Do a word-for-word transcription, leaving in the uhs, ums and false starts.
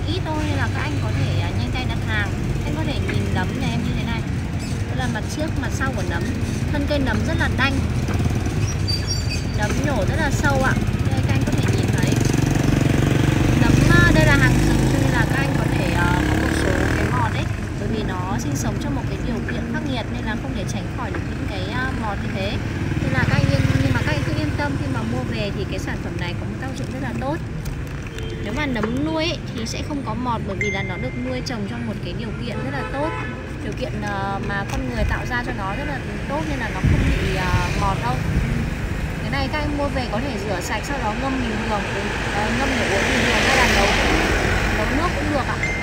ít thôi nên là các anh có thể à, nhanh tay đặt hàng. Anh có thể nhìn nấm nhà em như thế này. Đây là mặt trước, mặt sau của nấm. Thân cây nấm rất là đanh. Nấm nhổ rất là sâu ạ. Đây các anh có thể nhìn thấy. Nấm đây là hàng rừng cho nên là các anh có thể uh, có một số cái mọt đấy. Bởi vì nó sinh sống trong một cái điều kiện khắc nghiệt nên là không thể tránh khỏi được những cái uh, mọt như thế. Nên là các anh yên, nhưng mà các anh cứ yên tâm khi mà mua về thì cái sản phẩm này có một tác dụng rất là tốt. Nếu mà nấm nuôi ấy, thì sẽ không có mọt bởi vì là nó được nuôi trồng trong một cái điều kiện rất là tốt. Điều kiện uh, mà con người tạo ra cho nó rất là tốt nên là nó không bị uh, mọt đâu. Cái này các anh mua về có thể rửa sạch sau đó ngâm bình thường, uh, ngâm để uống bình thường hay là nấu nấu nước cũng được ạ.